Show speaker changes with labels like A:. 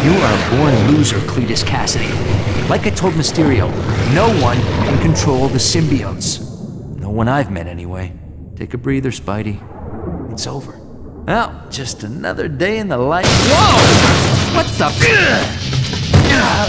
A: You are a born loser, Cletus Cassidy. Like I told Mysterio, no one can control the symbiotes. No one I've met, anyway. Take a breather, Spidey. It's over. Well, just another day in the life. Whoa! What the?